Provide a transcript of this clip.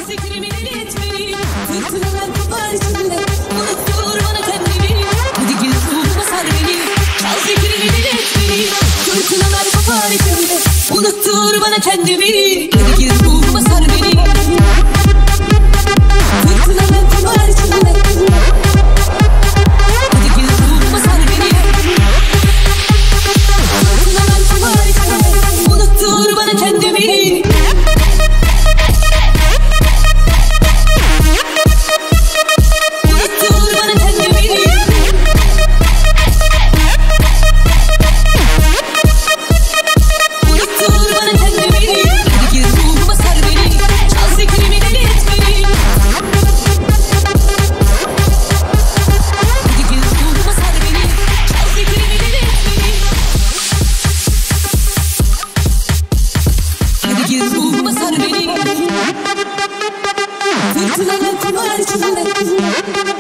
Fikrimi deli etmeyi, fırtınalar kopar içimde. Unuttur bana kendimi, hadi gel ruhuma sar beni. Çal fikrimi deli etmeyi, fırtınalar kopar içimde. Unuttur bana kendimi, hadi gel ruhuma sar beni. Fırtınalar kopar içimde. Hadi gel ruhuma sar beni. Fırtınalar kopar içimde. Unuttur bana kendimi. Ruhuma sar beni. Fırtınalar kopar içimde.